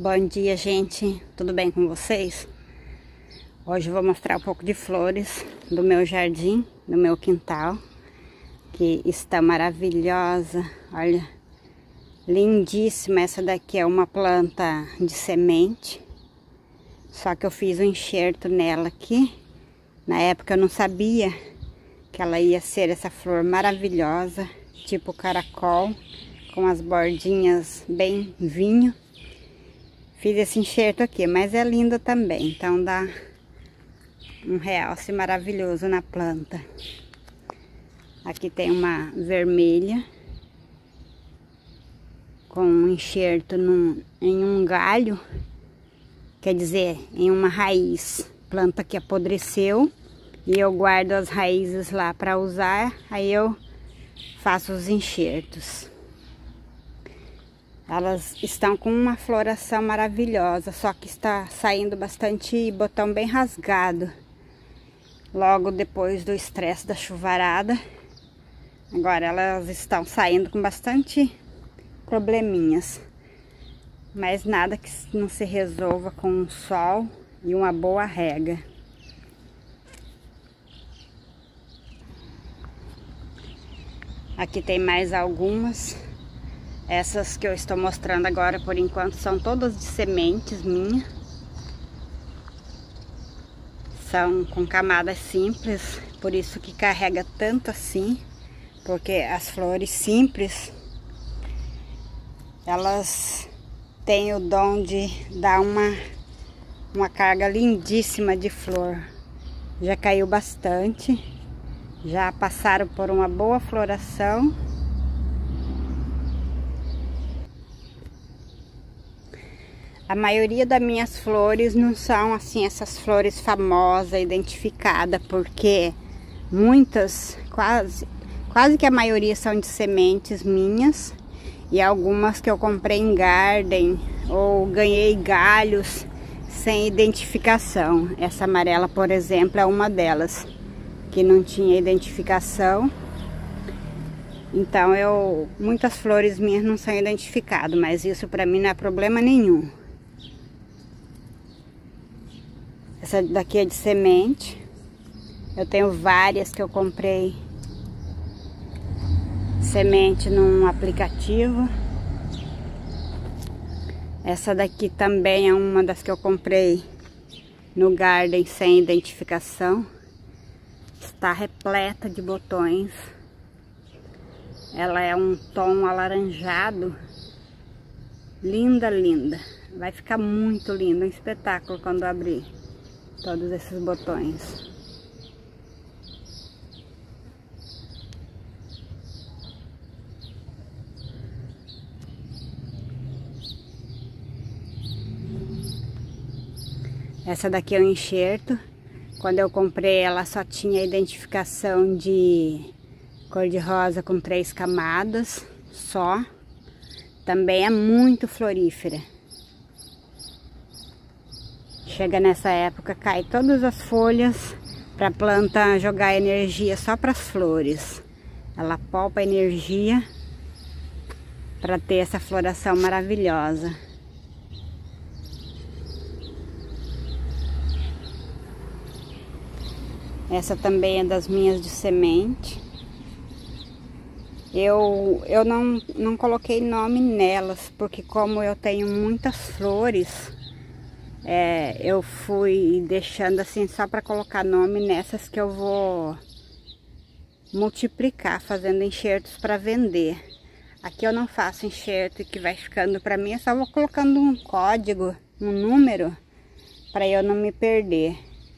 Bom dia, gente, tudo bem com vocês? Hoje eu vou mostrar um pouco de flores do meu jardim, do meu quintal, que está maravilhosa. Olha, lindíssima. Essa daqui é uma planta de semente, só que eu fiz um enxerto nela aqui. Na época eu não sabia que ela ia ser essa flor maravilhosa, tipo caracol, com as bordinhas bem vinho. Fiz esse enxerto aqui, mas é linda também, então dá um realce maravilhoso na planta. Aqui tem uma vermelha com um enxerto em um galho, quer dizer, em uma raiz. Planta que apodreceu e eu guardo as raízes lá para usar, aí eu faço os enxertos. Elas estão com uma floração maravilhosa, só que está saindo bastante botão bem rasgado. Logo depois do estresse da chuvarada. Agora elas estão saindo com bastante probleminhas. Mas nada que não se resolva com um sol e uma boa rega. Aqui tem mais algumas. Essas que eu estou mostrando agora, por enquanto, são todas de sementes minhas. São com camadas simples, por isso que carrega tanto assim. Porque as flores simples, elas têm o dom de dar uma carga lindíssima de flor. Já caiu bastante, já passaram por uma boa floração. A maioria das minhas flores não são assim essas flores famosas, identificadas, porque muitas, quase que a maioria são de sementes minhas, e algumas que eu comprei em garden ou ganhei galhos sem identificação. Essa amarela, por exemplo, é uma delas que não tinha identificação. Então muitas flores minhas não são identificadas, mas isso para mim não é problema nenhum. Essa daqui é de semente. Eu tenho várias que eu comprei semente num aplicativo. Essa daqui também é uma das que eu comprei no garden sem identificação. Está repleta de botões. Ela é um tom alaranjado. Linda, linda. Vai ficar muito linda, um espetáculo quando abrir todos esses botões. Essa daqui é um enxerto. Quando eu comprei ela só tinha identificação de cor-de-rosa com 3 camadas só. Também é muito florífera. Chega nessa época, cai todas as folhas para a planta jogar energia só para as flores. Ela poupa energia para ter essa floração maravilhosa. Essa também é das minhas de semente. Eu não coloquei nome nelas, porque como eu tenho muitas flores, eu fui deixando assim só para colocar nome nessas que eu vou multiplicar, fazendo enxertos para vender. Aqui eu não faço enxerto que vai ficando para mim, eu só vou colocando um código, um número, para eu não me perder.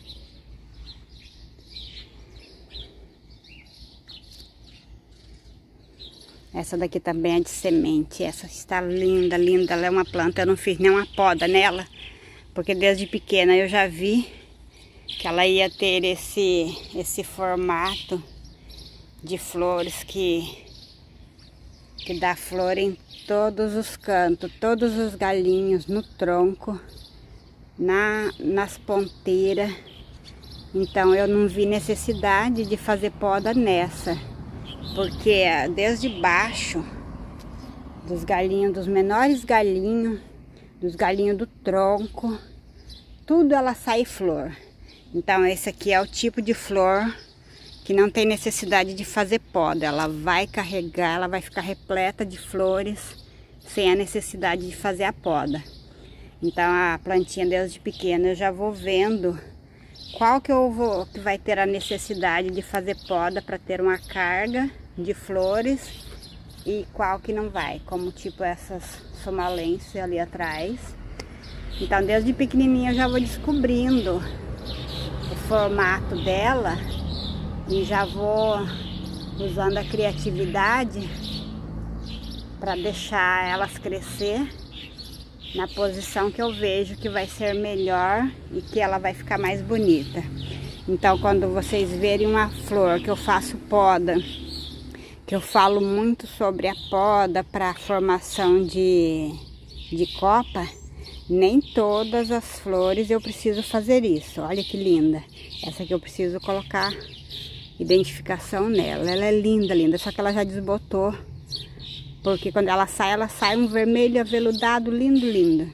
Essa daqui também é de semente. Essa está linda, linda. Ela é uma planta, eu não fiz nenhuma poda nela, porque desde pequena eu já vi que ela ia ter esse formato de flores que dá flor em todos os cantos, todos os galhinhos, no tronco, nas ponteiras. Então eu não vi necessidade de fazer poda nessa, porque desde baixo dos galinhos, dos menores galinhos, dos galhinhos do tronco, tudo ela sai flor. Então esse aqui é o tipo de flor que não tem necessidade de fazer poda. Ela vai carregar, ela vai ficar repleta de flores sem a necessidade de fazer a poda. Então a plantinha desde pequena eu já vou vendo qual que que vai ter a necessidade de fazer poda para ter uma carga de flores e qual que não vai, como tipo essas somalenses ali atrás. Então desde pequenininha eu já vou descobrindo o formato dela e já vou usando a criatividade para deixar elas crescer na posição que eu vejo que vai ser melhor e que ela vai ficar mais bonita. Então quando vocês verem uma flor que eu faço poda, que eu falo muito sobre a poda para a formação de copa, nem todas as flores eu preciso fazer isso. Olha que linda. Essa aqui eu preciso colocar identificação nela. Ela é linda, linda, só que ela já desbotou. Porque quando ela sai um vermelho aveludado, lindo, lindo.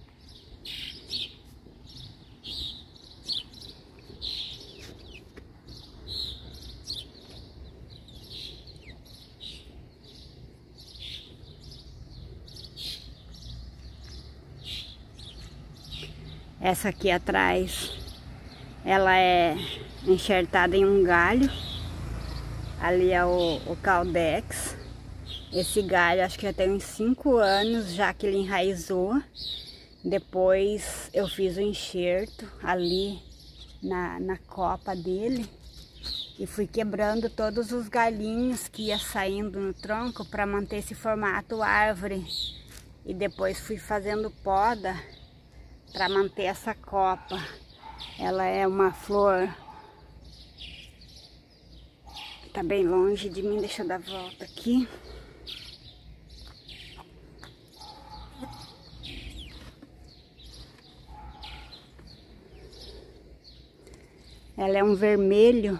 Essa aqui atrás, ela é enxertada em um galho. Ali é o Caldex. Esse galho acho que já tem uns 5 anos já que ele enraizou. Depois eu fiz o enxerto ali na copa dele. E fui quebrando todos os galhinhos que ia saindo no tronco para manter esse formato árvore. E depois fui fazendo poda para manter essa copa. Ela é uma flor, tá bem longe de mim, deixa eu dar a volta aqui. Ela é um vermelho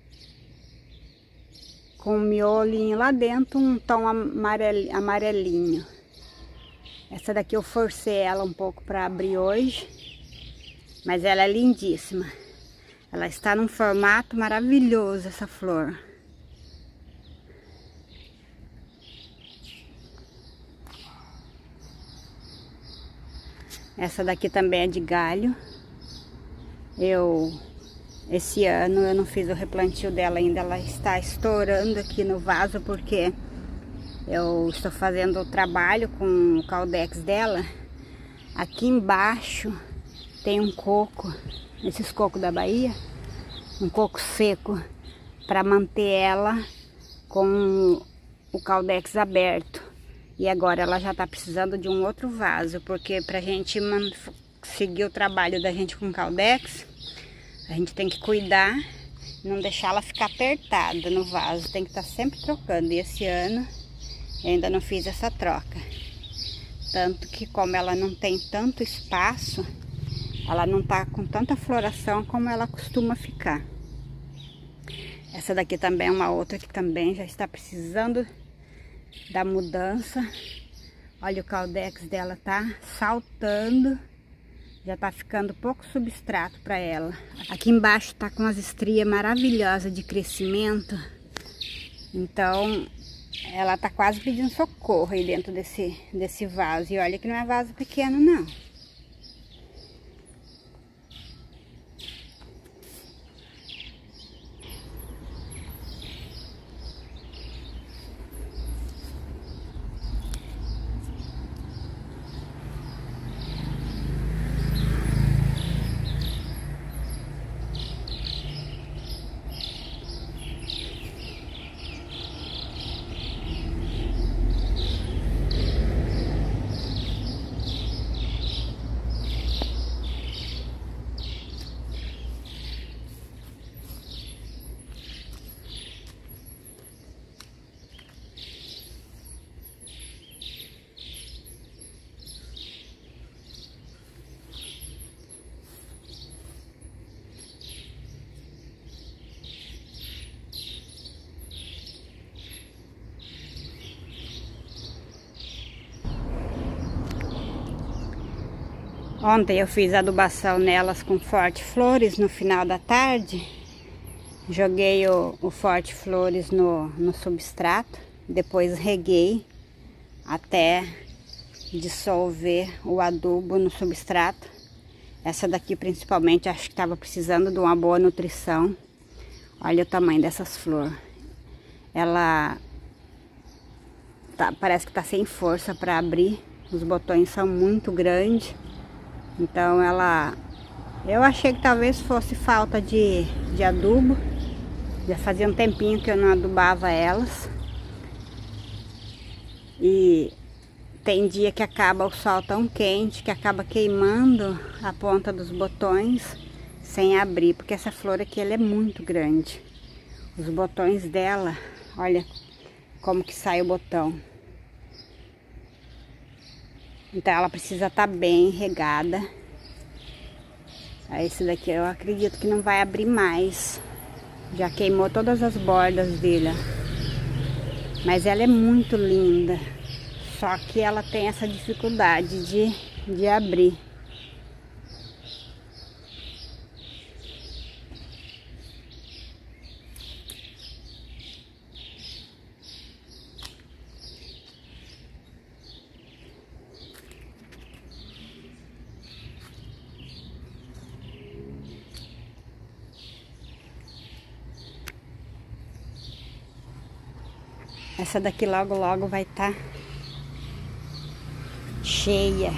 com um miolinho lá dentro, um tom amarelinho. Essa daqui eu forcei ela um pouco para abrir hoje, mas ela é lindíssima. Ela está num formato maravilhoso, essa flor. Essa daqui também é de galho. Esse ano eu não fiz o replantio dela ainda, ela está estourando aqui no vaso porque eu estou fazendo o trabalho com o caldex dela. Aqui embaixo tem um coco, esses cocos da Bahia, um coco seco, para manter ela com o caldex aberto. E agora ela já está precisando de um outro vaso, porque para a gente seguir o trabalho da gente com caldex, a gente tem que cuidar, não deixar ela ficar apertada no vaso, tem que estar sempre trocando. E esse ano eu ainda não fiz essa troca. Tanto que como ela não tem tanto espaço, ela não tá com tanta floração como ela costuma ficar. Essa daqui também é uma outra que também já está precisando da mudança. Olha, o caldex dela tá saltando. Já tá ficando pouco substrato para ela. Aqui embaixo tá com as estrias maravilhosas de crescimento. Então ela tá quase pedindo socorro aí dentro desse vaso. E olha que não é vaso pequeno não. Ontem eu fiz adubação nelas com Forte Flores no final da tarde. Joguei o Forte Flores no substrato, depois reguei até dissolver o adubo no substrato. Essa daqui principalmente acho que estava precisando de uma boa nutrição. Olha o tamanho dessas flores. Ela parece que está sem força para abrir. Os botões são muito grandes. Então eu achei que talvez fosse falta de adubo. Já fazia um tempinho que eu não adubava elas. E tem dia que acaba o sol tão quente que acaba queimando a ponta dos botões sem abrir, porque essa flor aqui ela é muito grande. Os botões dela, olha como que sai o botão. Então ela precisa estar bem regada. Esse daqui eu acredito que não vai abrir mais. Já queimou todas as bordas dele. Mas ela é muito linda. Só que ela tem essa dificuldade de abrir. Essa daqui logo vai estar cheia.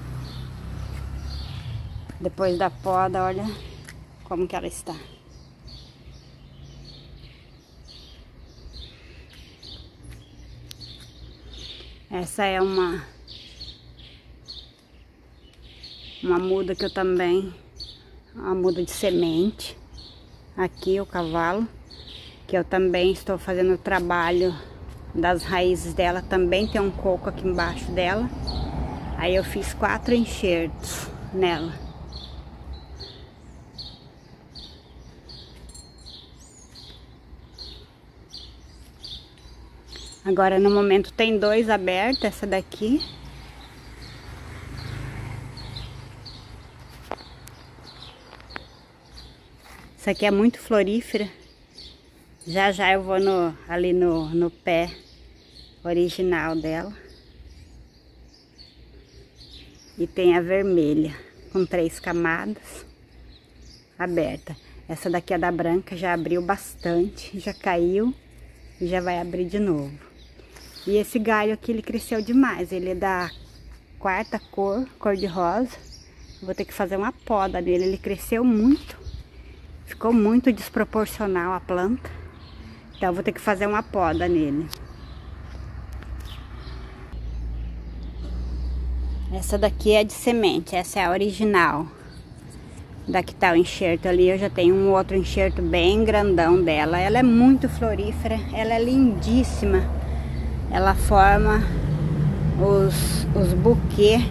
Depois da poda, olha como que ela está. Essa é uma muda que eu também, uma muda de semente. Aqui o cavalo, que eu também estou fazendo o trabalho das raízes dela. Também tem um coco aqui embaixo dela. Aí eu fiz 4 enxertos nela. Agora no momento tem 2 abertos, essa daqui. Essa aqui é muito florífera. Já eu vou ali no pé original dela. E tem a vermelha, com 3 camadas aberta. Essa daqui é da branca, já abriu bastante, já caiu e já vai abrir de novo. E esse galho aqui, ele cresceu demais, ele é da 4ª cor de rosa. Vou ter que fazer uma poda nele, ele cresceu muito, ficou muito desproporcional a planta. Então eu vou ter que fazer uma poda nele. Essa daqui é de semente, essa é a original. Daqui tá o enxerto ali, eu já tenho um outro enxerto bem grandão dela. Ela é muito florífera, ela é lindíssima. Ela forma os buquês.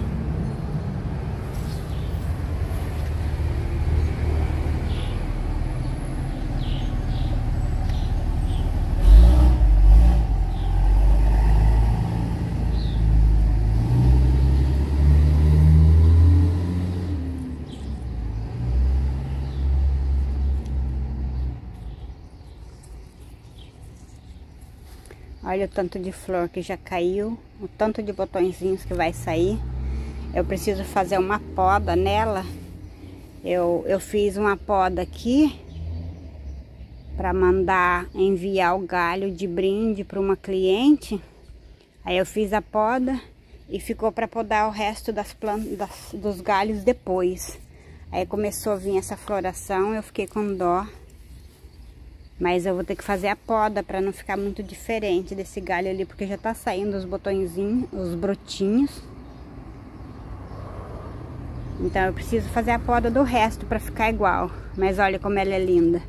Olha o tanto de flor que já caiu, o tanto de botõezinhos que vai sair. Eu preciso fazer uma poda nela. Eu fiz uma poda aqui para mandar enviar o galho de brinde para uma cliente. Aí eu fiz a poda e ficou para podar o resto das plantas, dos galhos depois. Aí começou a vir essa floração, eu fiquei com dó. Mas eu vou ter que fazer a poda para não ficar muito diferente desse galho ali, porque já tá saindo os botõezinhos, os brotinhos. Então eu preciso fazer a poda do resto para ficar igual. Mas olha como ela é linda.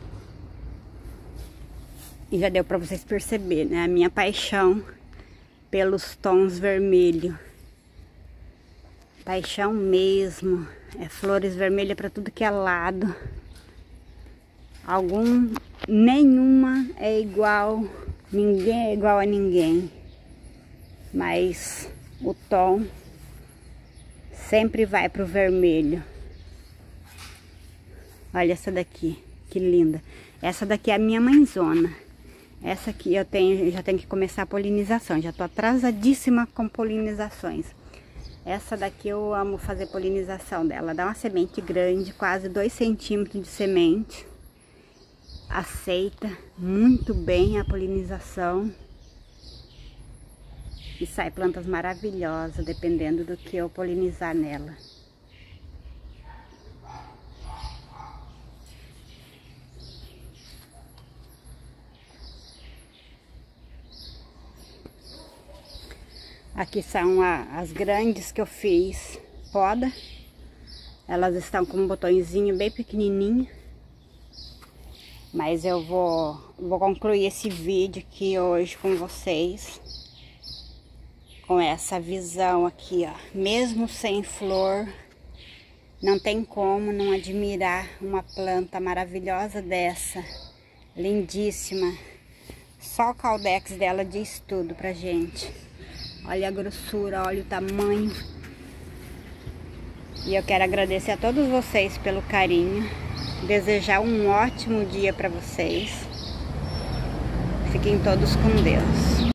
E já deu para vocês perceberem, né? A minha paixão pelos tons vermelho. Paixão mesmo. É flores vermelhas para tudo que é lado. Nenhuma é igual, ninguém é igual a ninguém, mas o tom sempre vai pro vermelho. Olha essa daqui, que linda. Essa daqui é a minha mãezona. Essa aqui já tenho que começar a polinização. Já tô atrasadíssima com polinizações. Essa daqui eu amo fazer polinização dela. Dá uma semente grande, quase 2 centímetros de semente. Aceita muito bem a polinização. E sai plantas maravilhosas, dependendo do que eu polinizar nela. Aqui são as grandes que eu fiz poda. Elas estão com um botõezinho bem pequenininho. Mas eu vou concluir esse vídeo aqui hoje com vocês. Com essa visão aqui, ó. Mesmo sem flor, não tem como não admirar uma planta maravilhosa dessa. Lindíssima. Só o Caldex dela diz tudo pra gente. Olha a grossura, olha o tamanho. E eu quero agradecer a todos vocês pelo carinho. Desejar um ótimo dia para vocês. Fiquem todos com Deus.